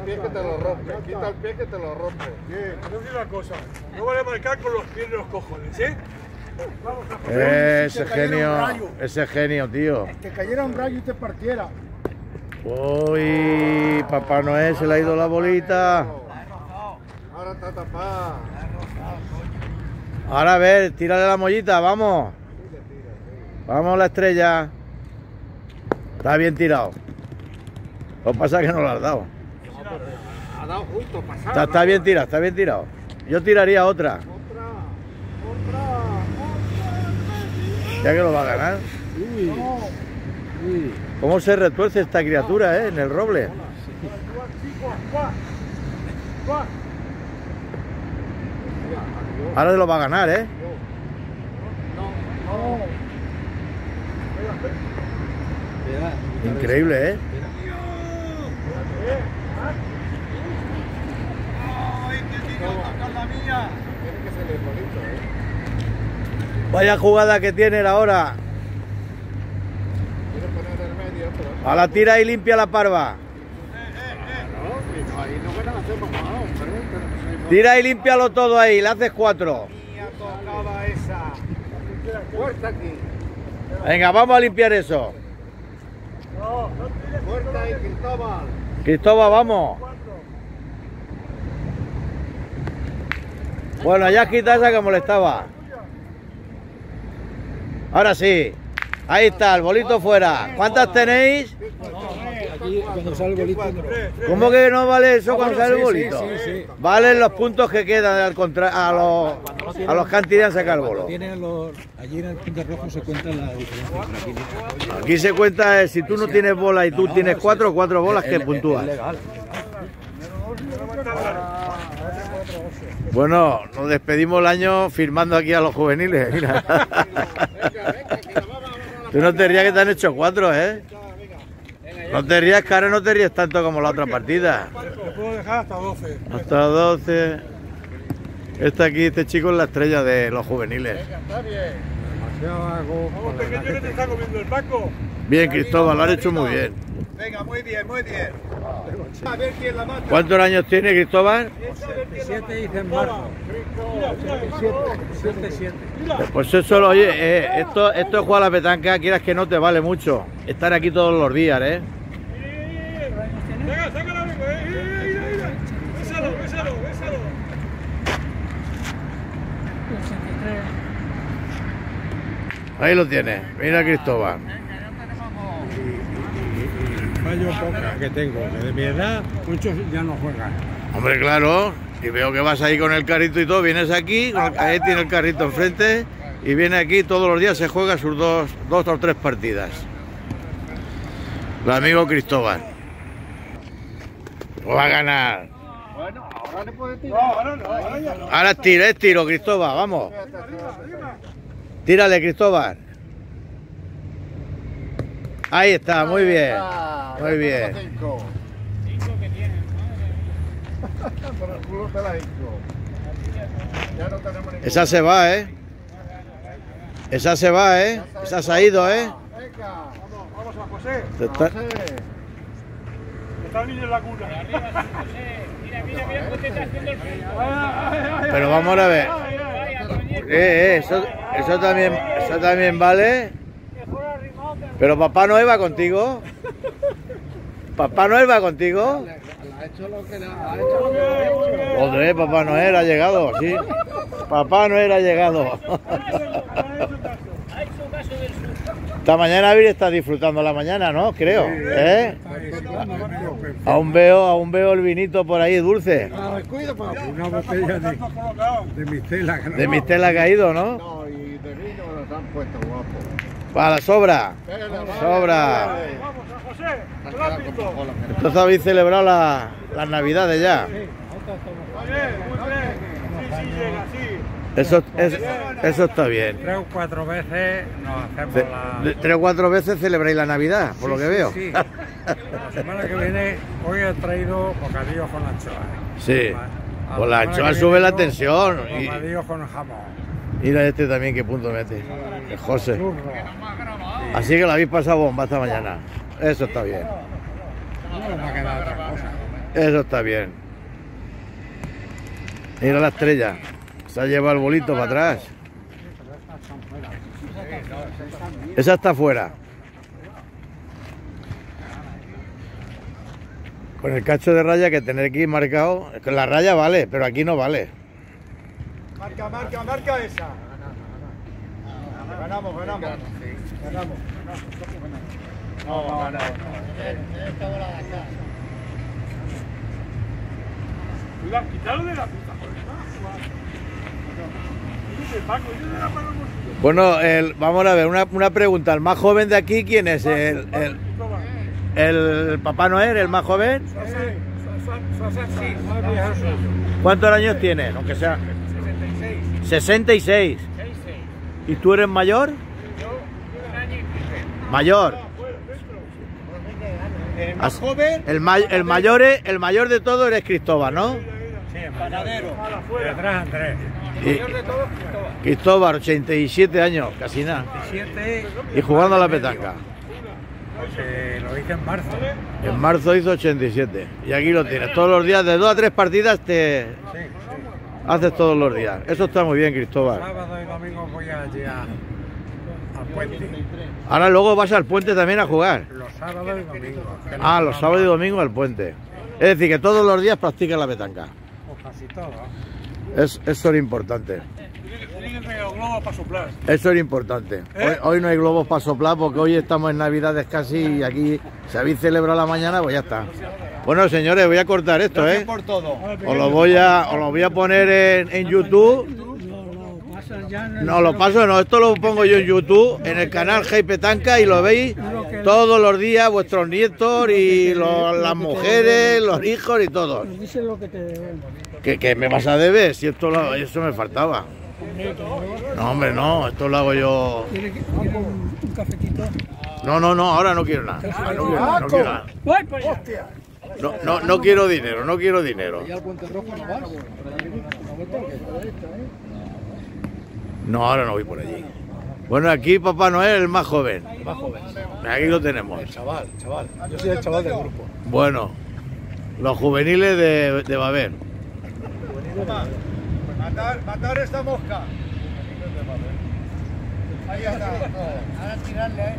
pie que te lo rompe. Quita el pie que te lo rompe. Bien, te voy a decir una cosa. No vale marcar con los pies de los cojones, ¿eh? Vamos a Ese genio, tío. Que cayera un rayo y te partiera. Uy, Papá Noel se le ha ido la bolita. Ahora está tapada. Ahora a ver, tírale la mollita, vamos. Vamos la estrella. Está bien tirado. Lo que pasa es que no lo has dado. Ha dado justo, pasado. Está bien tirado, está bien tirado. Yo tiraría otra. Otra. Ya que lo va a ganar. ¿Cómo se retuerce esta criatura, en el roble? Ahora se lo va a ganar, Increíble, Vaya jugada que tiene él ahora. A la tira y limpia la parva. Tira y límpialo todo ahí, le haces 4. Venga, vamos a limpiar eso. Cristóbal, vamos. Bueno, ya quita esa que molestaba. Ahora sí. Ahí está, el bolito fuera. ¿Cuántas tenéis? Aquí, cuando sale el bolito. ¿Cómo que no vale eso cuando sale el bolito? Sí. Valen los puntos que quedan a los que han tirado a sacar el bolo. Allí en el punto rojo se cuenta la diferencia. Aquí se cuenta, si tú no tienes bola y tú tienes 4 bolas que puntúas. Bueno, nos despedimos el año firmando aquí a los juveniles. Mira. Tú no te rías que te han hecho 4, No te rías, que ahora no te ríes tanto como la otra partida. Lo puedo dejar hasta 12. Hasta 12. Este chico es la estrella de los juveniles. Vamos, pequeño, que te está comiendo el Paco. Bien, Cristóbal, lo has hecho muy bien. Venga, muy bien. A ver quién la mata. ¿Cuántos años tiene Cristóbal? 7 dice en marzo. 7. Pues eso, oye, esto es jugar a la petanca, quieras que no te vale mucho. Estar aquí todos los días, Venga, sácala, venga, Bésalo. Ahí lo tienes, mira Cristóbal. Fallo poca que tengo, que de mi edad muchos ya no juegan. Hombre, claro, y veo que vas ahí con el carrito y todo, vienes aquí, ahí tiene el carrito enfrente, y viene aquí todos los días, se juega sus dos o 3 partidas. El amigo Cristóbal. Lo va a ganar. Bueno, ahora le puede tirar. Ahora es tiro, Cristóbal, vamos. Tírale, Cristóbal. Ahí está, muy bien. Muy bien. 5 que tiene. Por el culo te la hinco. Ya no tenemos ningún. Esa se va, Esa se va, Esa se ha ido, Venga. Vamos a José. Está el niño en la cuna. Mira, ¿qué está haciendo el frío? Pero vamos a ver. Eso también vale. Pero Papá Noel va contigo. ¿Papá Noel va contigo? Ha hecho lo que ha hecho. Joder, Papá Noel ha llegado, sí. Papá Noel ha llegado. Esta mañana Vir está disfrutando la mañana, ¿no? Creo, Aún veo el vinito por ahí dulce. Cuida, papi. Una botella de mistela. De mistela ha caído, ¿no? No, y de vino nos han puesto guapo. Para, sobra. Sobra. Vamos a José. Rápido. Entonces habéis celebrado las navidades ya. Muy bien. Sí, llega, sí. Eso está bien. 3 o 4 veces nos hacemos la... 3 o 4 veces celebráis la Navidad, por lo que veo. Sí. La semana que viene, hoy he traído bocadillos con anchoas. Sí. Con la anchoa sube la tensión. Bocadillos con jamón. Mira este también qué punto mete. El José. Así que la habéis pasado bomba esta mañana. Eso está bien. No nos va a quedar otra cosa. Eso está bien. Mira la estrella. Se ha llevado el bolito para atrás. Esa está fuera. Con el cacho de raya que tener aquí marcado. Es que la raya vale, pero aquí no vale. Marca esa. Ganamos. No. Cuidado, quítalo de la pista, Bueno, vamos a ver, una pregunta. ¿El más joven de aquí quién es? ¿El Papá Noel, el más joven? ¿Cuántos años tiene? Aunque sea 66. ¿Y tú eres mayor? Mayor. El más joven. El mayor de todo eres Cristóbal, ¿no? Sí, Panadero. detrás Andrés. Mayor de todos, Cristóbal. Cristóbal, 87 años, casi nada. 7 Y jugando a la petanca. porque lo hice en marzo. En marzo hizo 87. Y aquí lo tienes. Todos los días, de 2 a 3 partidas te Sí. haces todos los días. Eso está muy bien, Cristóbal. Sábado y domingo voy allí al puente. Ahora luego vas al puente también a jugar. Los sábados y domingos. Ah, los sábados y domingos al puente. Es decir, que todos los días practicas la petanca. O casi todo. Eso es importante. Tienen que traer globos para soplar. Eso es importante. Hoy no hay globos para soplar porque hoy estamos en Navidades casi y aquí se habéis celebrado la mañana, pues ya está. Bueno, señores, voy a cortar esto, Gracias por todo. Os lo voy a poner en YouTube. No, lo paso no, esto lo pongo yo en YouTube, en el canal Hey Petanca y lo veis todos los días, vuestros nietos y las mujeres, los hijos y todos. Dice lo que te... ¿Qué me vas a deber? Si eso me faltaba. No, hombre, no, esto lo hago yo. ¿Quiere un cafetito? No, ahora no quiero nada. No quiero nada. ¡Voy para allá! No quiero dinero, no quiero dinero. No, ahora no voy por allí. Bueno, aquí Papá Noel, el más joven. Más joven. Aquí lo tenemos. Chaval. Yo soy el chaval del grupo. Bueno, los juveniles de Baber. Matar esta mosca. Ahí está. Ahora tirarle,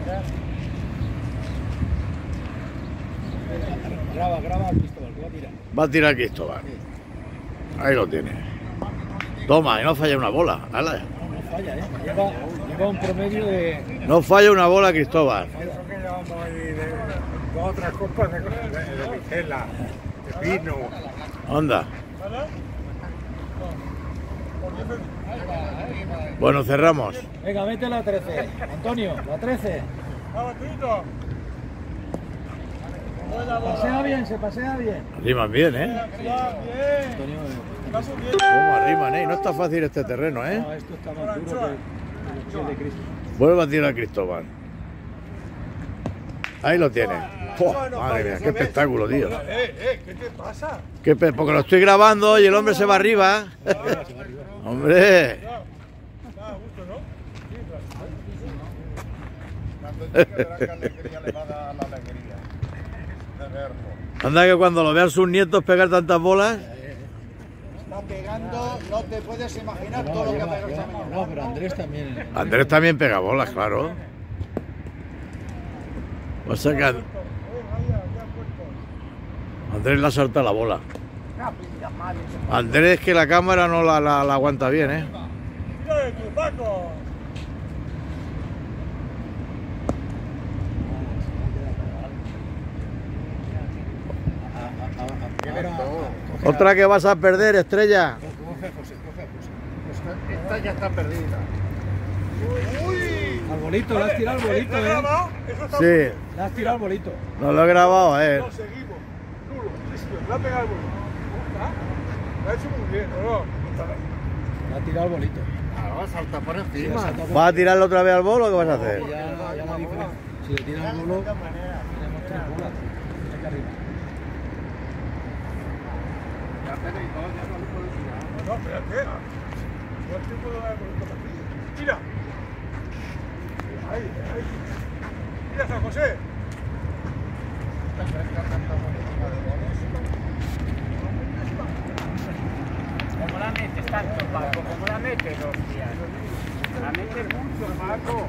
Graba al Cristóbal, que va a tirar. Va a tirar Cristóbal. Ahí lo tiene. Toma, y no falla una bola. ¡Hala! No falla, Lleva un promedio de... No falla una bola, Cristóbal. Eso que llevamos ahí de 2 o 3 copas de vigela, de vino. Anda. Bueno, cerramos. Venga, vete la 13. Antonio, la 13. Se pasea bien. Arriman bien, ¿eh? Antonio, ¿Cómo arriman, eh? No está fácil este terreno, ¿eh? esto está más duro que el de Cristo. Vuelve a tirar a Cristóbal. Ahí lo tiene. ¡Fua! Madre mía, qué espectáculo, tío. ¿Qué te pasa? Porque lo estoy grabando y el hombre se va arriba. ¡Hombre! Anda que cuando lo vean sus nietos pegar tantas bolas. Está pegando, no te puedes imaginar todo lo que ha pegado esta mañana. No, pero Andrés también. Andrés también pega bolas, claro. O sea que Andrés la salta la bola. Andrés, que la cámara no la aguanta bien, ¿eh? ¡Mira de tu Paco! Otra que vas a perder, Estrella. Coge a José. Esta ya está perdida. Al bolito, le has tirado al bolito, Sí, Le has tirado al bolito. no lo he grabado, ¿eh? No, seguimos. Nulo, le ha pegado el bolito. Lo ha hecho muy bien, ¿no? Le ha tirado al bolito. Va a saltar por encima. ¿Vas a tirarlo otra vez al bolo o qué vas a hacer? Ya la diferencia. Si le tiras al bolo, tenemos 3 bolas. Aquí arriba. No, espérate. Yo te puedo dar el bolito para ti. Mira. Ahí. Mira, San José. metes tanto, Paco, como la metes, hostia. La metes mucho, Paco.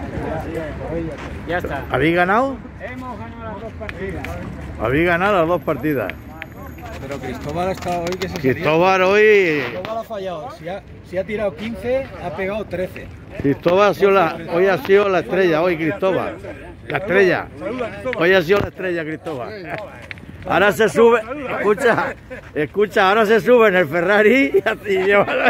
Ya está. ¿Habéis ganado? Hemos ganado las 2 partidas. Habéis ganado las 2 partidas. Pero Cristóbal ha estado hoy que se Cristóbal hoy... Cristóbal ha fallado. Si ha tirado 15, ha pegado 13. Cristóbal hoy ha sido la estrella, hoy Cristóbal. La estrella. Hoy ha sido la estrella, Cristóbal. Ahora se sube, escucha, ahora se sube en el Ferrari y así lleva.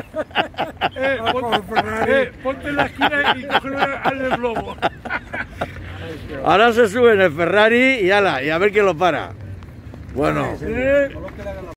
Ponte en la esquina y cógelo al globo. Ahora se sube en el Ferrari y ala, y a ver quién lo para. Bueno.